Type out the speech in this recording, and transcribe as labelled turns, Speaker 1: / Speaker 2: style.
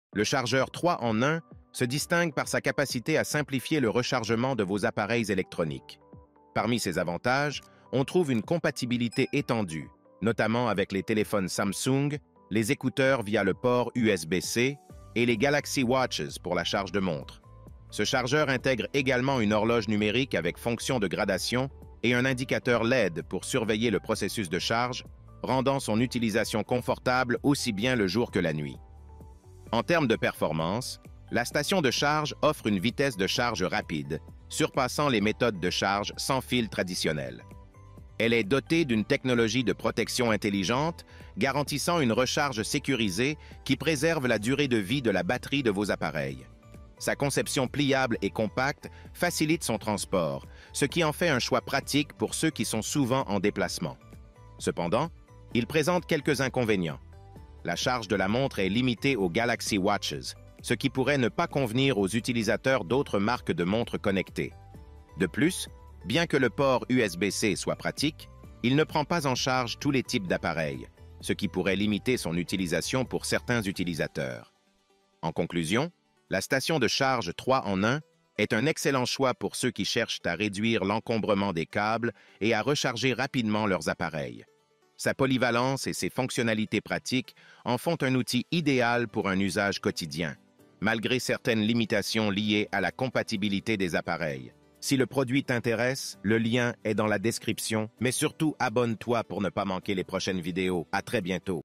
Speaker 1: Le chargeur 3 en 1 se distingue par sa capacité à simplifier le rechargement de vos appareils électroniques. Parmi ses avantages, on trouve une compatibilité étendue, notamment avec les téléphones Samsung, les écouteurs via le port USB-C et les Galaxy Watches pour la charge de montre. Ce chargeur intègre également une horloge numérique avec fonction de gradation et un indicateur LED pour surveiller le processus de charge, rendant son utilisation confortable aussi bien le jour que la nuit. En termes de performance, la station de charge offre une vitesse de charge rapide, surpassant les méthodes de charge sans fil traditionnelles. Elle est dotée d'une technologie de protection intelligente, garantissant une recharge sécurisée qui préserve la durée de vie de la batterie de vos appareils. Sa conception pliable et compacte facilite son transport, ce qui en fait un choix pratique pour ceux qui sont souvent en déplacement. Cependant, il présente quelques inconvénients. La charge de la montre est limitée aux Galaxy Watches, ce qui pourrait ne pas convenir aux utilisateurs d'autres marques de montres connectées. De plus, bien que le port USB-C soit pratique, il ne prend pas en charge tous les types d'appareils, ce qui pourrait limiter son utilisation pour certains utilisateurs. En conclusion, la station de charge 3 en 1 est un excellent choix pour ceux qui cherchent à réduire l'encombrement des câbles et à recharger rapidement leurs appareils. Sa polyvalence et ses fonctionnalités pratiques en font un outil idéal pour un usage quotidien, malgré certaines limitations liées à la compatibilité des appareils. Si le produit t'intéresse, le lien est dans la description, mais surtout abonne-toi pour ne pas manquer les prochaines vidéos. À très bientôt.